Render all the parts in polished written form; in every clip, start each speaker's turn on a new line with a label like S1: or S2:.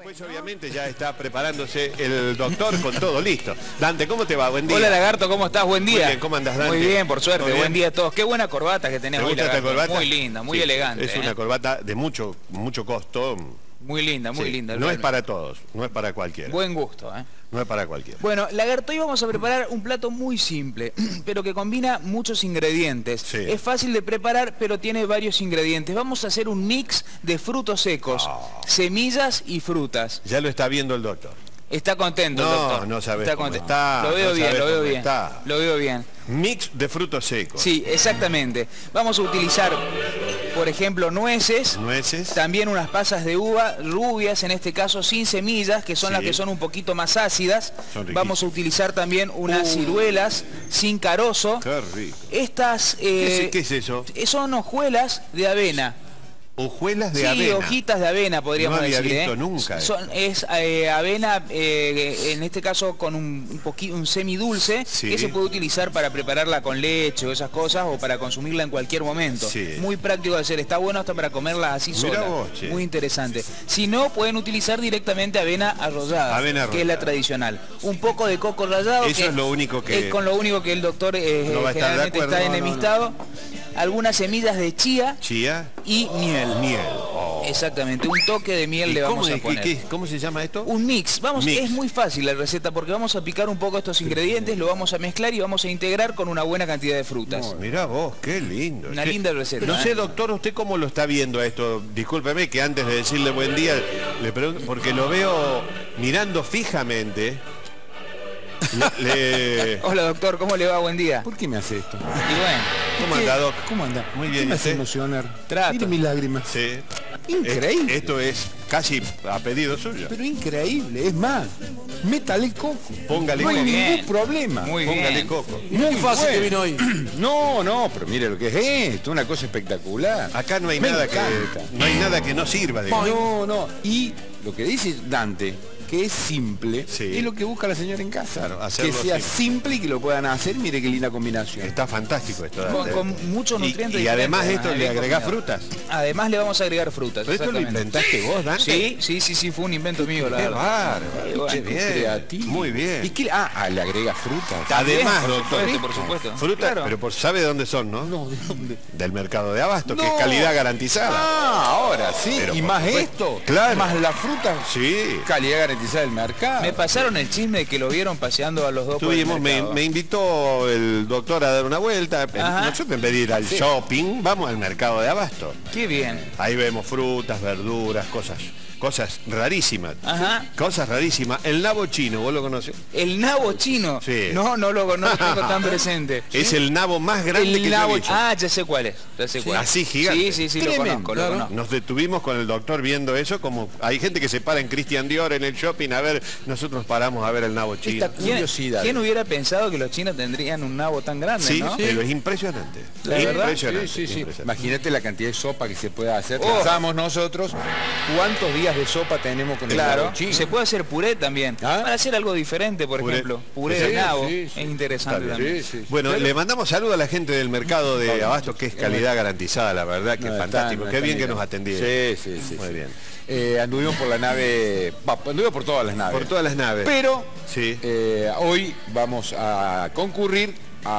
S1: después obviamente ya está preparándose el doctor con todo listo. Dante, ¿cómo te va? Buen día.
S2: Hola Lagarto, ¿cómo estás? Buen día.
S1: Muy bien, ¿cómo andas, Dante?
S2: Muy bien, por suerte.
S1: Bien?
S2: Buen día a todos. Qué buena corbata que tenés hoy,
S1: esta
S2: Lagarto.
S1: corbata?
S2: Muy linda, muy elegante.
S1: Es una corbata de mucho costo.
S2: Muy linda, muy
S1: Sí,
S2: linda.
S1: No es para todos, no es para cualquiera.
S2: Buen gusto, ¿eh?
S1: No es para cualquiera.
S2: Bueno, Lagarto, hoy vamos a preparar un plato muy simple, pero que combina muchos ingredientes.
S1: Sí.
S2: Es fácil de preparar, pero tiene varios ingredientes. Vamos a hacer un mix de frutos secos, semillas y frutas.
S1: Ya lo está viendo el doctor.
S2: Está contento el doctor.
S1: No sabes
S2: está
S1: cómo
S2: contento.
S1: está.
S2: Lo veo
S1: no
S2: bien,
S1: sabes
S2: lo veo
S1: cómo
S2: bien.
S1: está.
S2: Lo veo bien.
S1: Mix de frutos secos.
S2: Sí, exactamente. Vamos a utilizar, por ejemplo, nueces.
S1: Nueces.
S2: También unas pasas de uva rubias, en este caso sin semillas, que son las que son un poquito más ácidas. Vamos a utilizar también unas ciruelas sin carozo.
S1: Qué rico.
S2: Estas
S1: ¿Qué es eso?
S2: son hojuelas de avena.
S1: Hojuelas de avena.
S2: Sí, hojitas de avena podríamos
S1: decir. No había
S2: decir.
S1: visto nunca.
S2: Es avena, en este caso con un semidulce, que se puede utilizar para prepararla con leche o esas cosas, o para consumirla en cualquier momento. Sí. Muy práctico de hacer, está bueno hasta para comerla así sola. Muy interesante. Si no, pueden utilizar directamente avena arrollada, que es la tradicional. Un poco de coco rallado.
S1: Eso es lo único que...
S2: Es con lo único que el doctor generalmente está enemistado. Algunas semillas de chía y miel. Exactamente, un toque de miel le vamos a poner.
S1: ¿Cómo se llama esto?
S2: Un mix. Es muy fácil la receta porque vamos a picar un poco estos ingredientes, lo vamos a mezclar y vamos a integrar con una buena cantidad de frutas.
S1: Mirá vos, qué lindo.
S2: Una linda receta.
S1: No sé, doctor, ¿usted cómo lo está viendo esto? Discúlpeme que antes de decirle buen día, le pregunto, porque lo veo mirando fijamente.
S2: Hola doctor, ¿cómo le va? Buen día.
S3: ¿Por qué me hace esto?
S2: Y bueno,
S1: ¿cómo anda, doc?
S3: ¿Cómo anda?
S1: Muy bien.
S3: ¿Qué me hace emocionar?
S2: Trato.
S3: Mire mis lágrimas.
S1: Sí.
S3: Increíble.
S1: Esto es casi a pedido suyo.
S3: Pero increíble, es más, métale coco.
S1: Póngale
S3: coco. No hay
S2: bien.
S3: ningún problema.
S2: Muy
S1: Póngale
S2: bien.
S1: coco.
S3: Muy fácil
S4: que vino hoy.
S3: No, pero mire lo que es esto, una cosa espectacular.
S1: Acá no hay
S3: Me
S1: nada
S3: encanta.
S1: que no sirva, digamos.
S3: No. Y lo que dice Dante, que es simple, es lo que busca la señora en casa.
S1: Claro,
S3: que sea simple y que lo puedan hacer. Mire qué linda combinación.
S1: Está fantástico esto.
S2: Con muchos nutrientes.
S1: Y además esto le agrega frutas.
S2: Además le vamos a agregar frutas.
S1: ¿Pero esto lo inventaste vos, Dante?
S2: Sí, fue un invento mío.
S1: Qué bárbaro, qué bien.
S3: Creativo.
S1: Muy bien.
S3: ¿Y qué? Le agrega frutas.
S1: Además,
S2: doctor,
S1: doctor,
S2: por supuesto.
S1: Frutas, claro. Pero ¿sabe de dónde son, no?
S3: No, ¿de dónde?
S1: Del mercado de abasto, que es calidad garantizada.
S3: Ahora sí.
S1: Pero
S3: y más esto.
S1: Claro.
S3: Más la fruta.
S1: Sí.
S3: Calidad garantizada del mercado.
S2: Me pasaron el chisme de que lo vieron paseando a los dos por el mercado.
S1: Me invitó el doctor a dar una vuelta. Nosotros en vez de ir al shopping, vamos al mercado de abasto.
S2: Qué bien.
S1: Ahí vemos frutas, verduras, cosas rarísimas. Cosas rarísimas. El nabo chino, ¿vos lo conocés?
S2: ¿El nabo chino?
S1: Sí.
S2: No lo tengo tan presente.
S1: Es el nabo más grande que yo he visto.
S2: Ya sé cuál es.
S1: Así gigante.
S2: Sí, lo conozco.
S1: Nos detuvimos con el doctor viendo eso, como hay gente que se para en Christian Dior en el shopping a ver, nosotros paramos a ver el nabo chino.
S3: Esta curiosidad.
S2: ¿Quién hubiera pensado que los chinos tendrían un nabo tan grande?
S1: Sí,
S2: ¿no?
S1: pero es impresionante.
S2: ¿La verdad?
S1: Impresionante.
S3: Sí. Imagínate la cantidad de sopa que se puede hacer. Pensamos nosotros cuántos días de sopa tenemos con el nabo chino.
S2: Se puede hacer puré también. Para hacer algo diferente, por ejemplo. Puré de nabo. Es interesante también.
S1: Bueno, le mandamos saludos a la gente del mercado de abasto, que es calidad garantizada, la verdad, que es fantástico. Qué bien que nos atendieron.
S3: Sí.
S1: Muy bien.
S3: Anduvimos por la nave, anduvimos por todas las naves.
S1: Por todas las naves.
S3: Pero hoy vamos a concurrir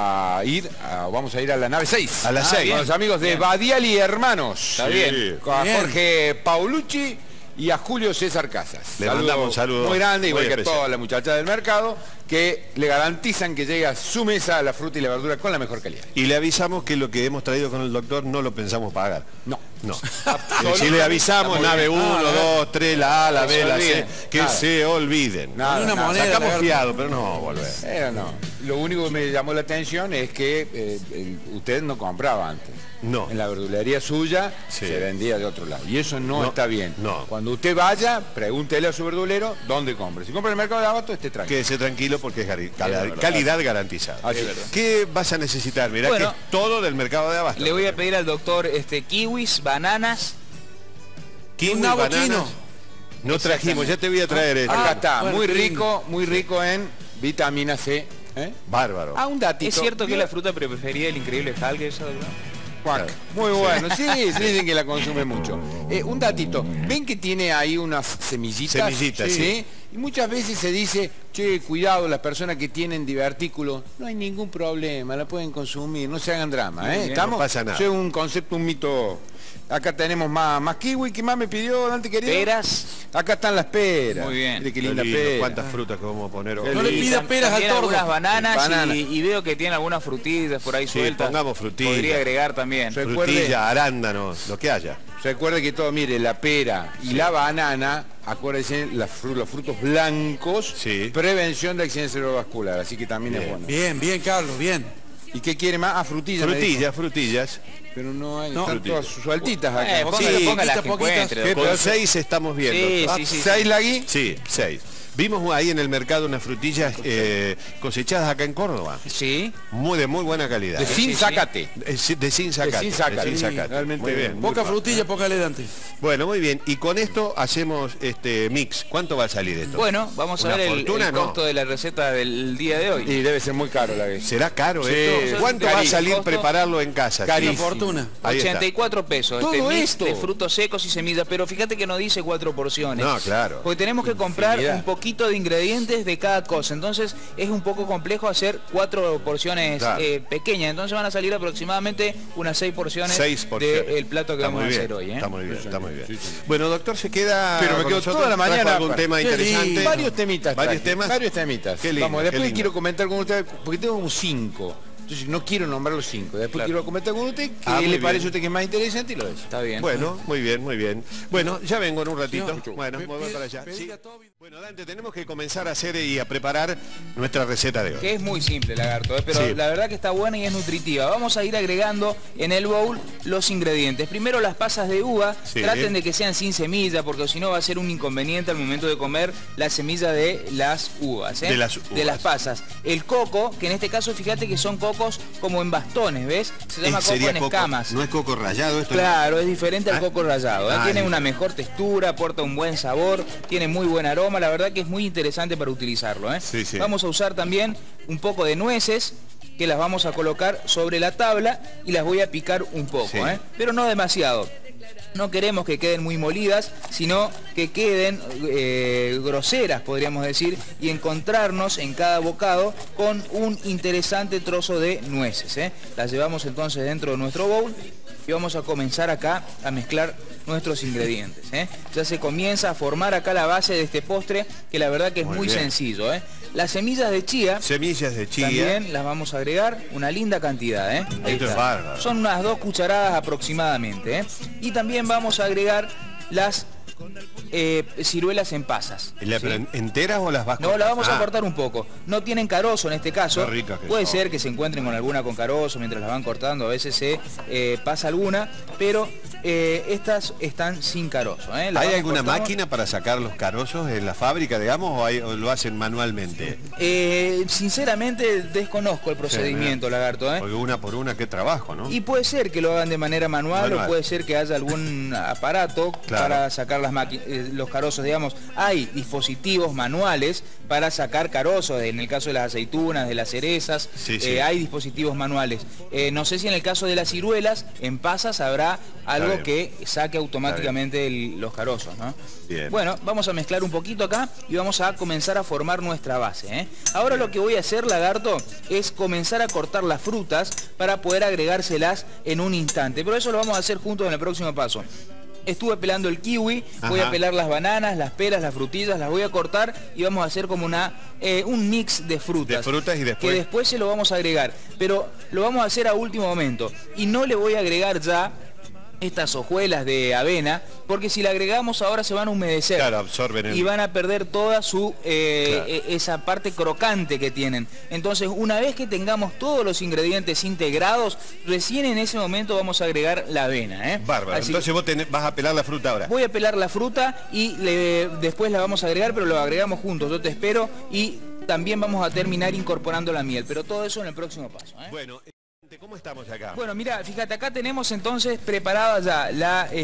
S3: vamos a ir a la nave 6.
S1: A la 6.
S3: Con los amigos de Badiali Hermanos.
S1: Está bien.
S3: Con Jorge Paulucci y a Julio César Casas.
S1: Le mandamos un saludo
S3: muy grande, igual que a todas las muchachas del mercado, que le garantizan que llegue a su mesa la fruta y la verdura con la mejor calidad.
S1: Y le avisamos que lo que hemos traído con el doctor no lo pensamos pagar.
S3: No.
S1: Si le avisamos, nave 1, 2, 3, la A, la B, la C, que se olviden. Sacamos fiado, pero no volver.
S3: Lo único que me llamó la atención es que usted no compraba antes.
S1: No.
S3: En la verdulería suya se vendía de otro lado. Y eso no está bien. Cuando usted vaya, pregúntele a su verdulero dónde compre. Si compra en el mercado de abasto, esté tranquilo.
S1: Quédese tranquilo porque es calidad garantizada. ¿Qué vas a necesitar? Mirá que es todo del mercado de abasto.
S2: Le voy a pedir al doctor kiwis, bananas.
S1: Kiwis, bananas. No trajimos, ya te voy a traer esto.
S3: Acá está, muy rico en vitamina C.
S1: Bárbaro.
S3: Un datito.
S2: ¿Es cierto que es la fruta preferida del increíble Hulk?
S3: Cuac. Muy bueno, sí, dicen que la consume mucho. Un datito, ven que tiene ahí unas semillitas.
S1: Semillitas, sí.
S3: Y muchas veces se dice, che, cuidado, las personas que tienen divertículos, no hay ningún problema, la pueden consumir, no se hagan drama, ¿eh?
S1: ¿Estamos? No pasa nada.
S3: Eso es un concepto, un mito. Acá tenemos más kiwi. ¿Qué más me pidió, Dante querido?
S2: Peras.
S3: Acá están las peras.
S2: Muy bien.
S3: Mire qué linda pera.
S1: Cuántas frutas que vamos a poner hoy.
S4: No le pidas peras al tordo.
S2: Algunas bananas y veo que tiene algunas frutillas por ahí sueltas.
S1: Pongamos frutillas.
S2: Podría agregar también.
S1: Frutilla, arándanos, lo que haya.
S3: Recuerde que todo, mire, la pera y la banana, acuérdense, los frutos blancos, prevención de accidente cerebrovascular, así que también es bueno.
S4: Bien, Carlos, bien.
S3: ¿Y qué quiere más? Ah, frutillas.
S1: Frutillas.
S3: Pero no hay, están todas sueltitas acá.
S2: Ponga las que encuentre.
S1: Con 6 estamos viendo.
S2: Sí.
S3: ¿6 Lagui?
S1: Sí, 6. Vimos ahí en el mercado unas frutillas cosechadas acá en Córdoba.
S2: Sí.
S1: De muy buena calidad.
S3: De sin zacate.
S1: De sin zacate.
S3: Realmente
S1: muy bien.
S4: Poca frutilla, poca ledante.
S1: Bueno, muy bien. Y con esto hacemos mix. ¿Cuánto va a salir esto?
S2: Bueno, vamos a ver el costo de la receta del día de hoy.
S3: Y debe ser muy caro la vez.
S1: ¿Será caro esto? ¿Cuánto va a salir prepararlo en casa?
S4: Carísimo. Fortuna.
S2: 84 pesos.
S3: Todo
S2: mix
S3: esto
S2: de frutos secos y semillas. Pero fíjate que no dice 4 porciones.
S1: No, claro.
S2: Porque tenemos que comprar un poquito de ingredientes de cada cosa, entonces es un poco complejo hacer 4 porciones pequeñas, entonces van a salir aproximadamente unas 6 porciones, del plato que vamos a hacer hoy.
S1: Está muy bien, está muy bien. Bueno, doctor, se queda.
S3: Pero me quedo toda la mañana
S1: algún tema interesante.
S3: Varios temitas.
S1: Varios temas.
S3: Qué lindo, vamos, después quiero comentar con ustedes, porque tengo como 5. Entonces no quiero nombrar los 5. Después quiero comentar con usted qué le parece a usted que es más interesante y lo es.
S2: Está bien.
S1: Bueno, muy bien. Bueno, ya vengo en un ratito. Bueno, voy para allá. Sí. Bueno, Dante, tenemos que comenzar a hacer y a preparar nuestra receta de hoy.
S2: Que es muy simple, lagarto, pero la verdad que está buena y es nutritiva. Vamos a ir agregando en el bowl los ingredientes. Primero las pasas de uva. Traten de que sean sin semilla, porque si no va a ser un inconveniente al momento de comer la semilla de las uvas. De las pasas. El coco, que en este caso fíjate que son cocos como en bastones, ¿ves? Se llama coco en escamas.
S1: ¿No es coco rallado esto?
S2: Claro, es diferente al coco rallado. Tiene una mejor textura, aporta un buen sabor, tiene muy buen aroma, la verdad que es muy interesante para utilizarlo. Vamos a usar también un poco de nueces, que las vamos a colocar sobre la tabla y las voy a picar un poco, pero no demasiado. No queremos que queden muy molidas, sino que queden groseras, podríamos decir, y encontrarnos en cada bocado con un interesante trozo de nueces. Las llevamos entonces dentro de nuestro bowl y vamos a comenzar acá a mezclar nuestros ingredientes. Ya se comienza a formar acá la base de este postre, que la verdad que es muy sencillo. Las semillas de chía. También las vamos a agregar una linda cantidad. Ahí está. Son unas 2 cucharadas aproximadamente. Y también vamos a agregar las ciruelas en pasas.
S1: ¿Enteras o las vas a cortar?
S2: No, las vamos a cortar un poco. No tienen carozo en este caso. Puede ser que se encuentren con alguna con carozo mientras las van cortando. A veces se pasa alguna, pero estas están sin carozo.
S1: ¿Hay alguna máquina para sacar los carozos en la fábrica, digamos, o lo hacen manualmente?
S2: Sinceramente desconozco el procedimiento, lagarto.
S1: Porque una por una, qué trabajo, ¿no?
S2: Y puede ser que lo hagan de manera manual. O puede ser que haya algún aparato para sacar los carozos, digamos. Hay dispositivos manuales para sacar carozos, en el caso de las aceitunas, de las cerezas, hay dispositivos manuales. No sé si en el caso de las ciruelas, en pasas habrá algo que saque automáticamente los carozos, ¿no? Bueno, vamos a mezclar un poquito acá y vamos a comenzar a formar nuestra base. Ahora lo que voy a hacer, lagarto, es comenzar a cortar las frutas para poder agregárselas en un instante, pero eso lo vamos a hacer juntos en el próximo paso. Estuve pelando el kiwi, voy a pelar las bananas, las peras, las frutillas, las voy a cortar y vamos a hacer como un mix de frutas.
S1: De frutas y después.
S2: Que después se lo vamos a agregar, pero lo vamos a hacer a último momento. Y no le voy a agregar ya estas hojuelas de avena, porque si la agregamos ahora se van a humedecer.
S1: Claro, absorben
S2: y van a perder toda su esa parte crocante que tienen. Entonces, una vez que tengamos todos los ingredientes integrados, recién en ese momento vamos a agregar la avena.
S1: Bárbaro. Entonces vos vas a pelar la fruta ahora.
S2: Voy a pelar la fruta y después la vamos a agregar, pero lo agregamos juntos. Yo te espero y también vamos a terminar incorporando la miel, pero todo eso en el próximo paso.
S1: Bueno. ¿Cómo estamos acá?
S2: Bueno, mira, fíjate, acá tenemos entonces preparadas ya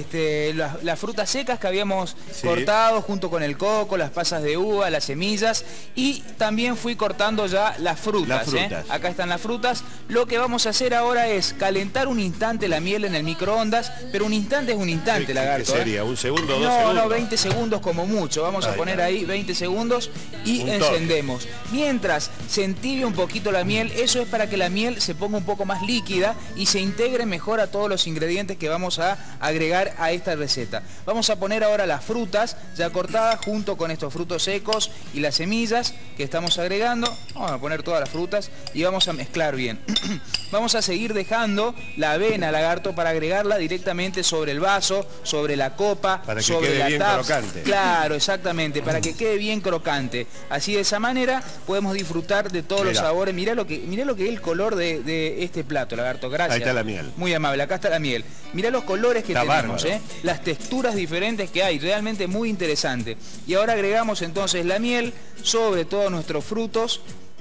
S2: las frutas secas que habíamos cortado junto con el coco, las pasas de uva, las semillas, y también fui cortando ya las frutas. Acá están las frutas. Lo que vamos a hacer ahora es calentar un instante la miel en el microondas, pero un instante es un instante, Lagarto.
S1: ¿Qué sería? ¿Un segundo, dos
S2: segundos?
S1: No,
S2: 20 segundos como mucho. Vamos a poner ahí 20 segundos y encendemos. Mientras se entibia un poquito la miel, eso es para que la miel se ponga un poco más líquida y se integre mejor a todos los ingredientes que vamos a agregar a esta receta. Vamos a poner ahora las frutas ya cortadas junto con estos frutos secos y las semillas que estamos agregando. Vamos a poner todas las frutas y vamos a mezclar bien. Vamos a seguir dejando la avena, Lagarto, para agregarla directamente sobre el vaso, sobre la copa,
S1: para que
S2: sobre
S1: quede
S2: la
S1: bien
S2: taza.
S1: Crocante.
S2: Claro, exactamente, para que quede bien crocante. Así de esa manera podemos disfrutar de todos los sabores. Mirá lo que es el color de este plato, Lagarto. Gracias.
S1: Ahí está la miel.
S2: Muy amable, acá está la miel. Mirá los colores que tenemos, las texturas diferentes que hay, realmente muy interesante. Y ahora agregamos entonces la miel sobre todos nuestros frutos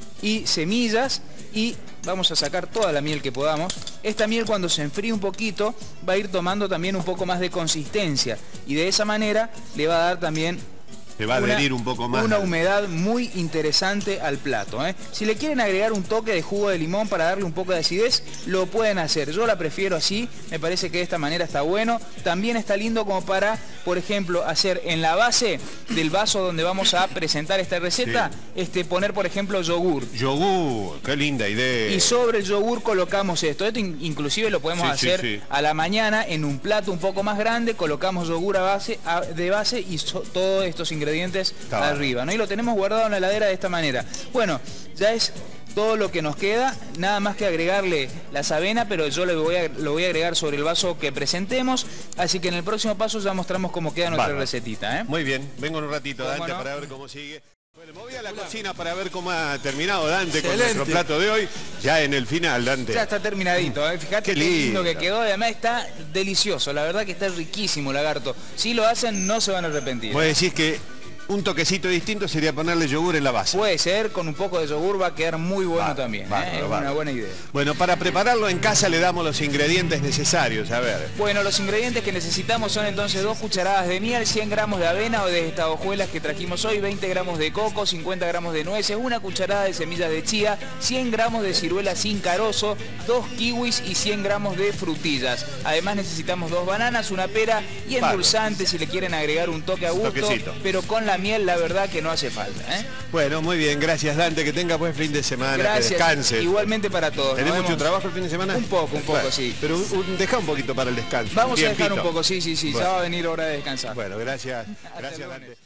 S2: y semillas y vamos a sacar toda la miel que podamos. Esta miel, cuando se enfríe un poquito, va a ir tomando también un poco más de consistencia y de esa manera le va a dar también
S1: se va a adherir un poco más.
S2: Una humedad muy interesante al plato. Si le quieren agregar un toque de jugo de limón para darle un poco de acidez, lo pueden hacer. Yo la prefiero así, me parece que de esta manera está bueno. También está lindo como para, por ejemplo, hacer en la base del vaso donde vamos a presentar esta receta, poner, por ejemplo, yogur.
S1: Yogur, qué linda idea.
S2: Y sobre el yogur colocamos esto. Esto inclusive lo podemos hacer a la mañana en un plato un poco más grande, colocamos yogur de base y todos estos ingredientes arriba, ¿no? Y lo tenemos guardado en la heladera de esta manera. Bueno, ya es todo lo que nos queda, nada más que agregarle las avenas, pero yo lo voy a agregar sobre el vaso que presentemos, así que en el próximo paso ya mostramos cómo queda nuestra recetita.
S1: Muy bien, vengo en un ratito, Dante, para ver cómo sigue. Bueno, me voy a la cocina para ver cómo ha terminado Dante con nuestro plato de hoy, ya en el final, Dante.
S2: Ya está terminadito, fíjate qué lindo que quedó, además está delicioso, la verdad que está riquísimo, Lagarto. Si lo hacen, no se van a arrepentir.
S1: Vos decís que un toquecito distinto sería ponerle yogur en la base.
S2: Puede ser, con un poco de yogur va a quedar muy bueno también. Es una buena idea.
S1: Bueno, para prepararlo en casa le damos los ingredientes necesarios, a ver.
S2: Bueno, los ingredientes que necesitamos son entonces 2 cucharadas de miel, 100 gramos de avena o de estas hojuelas que trajimos hoy, 20 gramos de coco, 50 gramos de nueces, 1 cucharada de semillas de chía, 100 gramos de ciruela sin carozo, 2 kiwis y 100 gramos de frutillas. Además necesitamos 2 bananas, una pera y endulzante si le quieren agregar un toque a gusto, pero con la miel la verdad que no hace falta.
S1: Bueno, muy bien, gracias Dante, que tenga buen fin de semana,
S2: gracias,
S1: que descanses.
S2: Igualmente para todos.
S1: ¿Tenés mucho trabajo el fin de semana?
S2: Un poco, sí.
S1: Pero deja un poquito para el descanso.
S2: Vamos a dejar un poco, sí, bueno. Ya va a venir hora de descansar.
S1: Bueno, gracias Dante.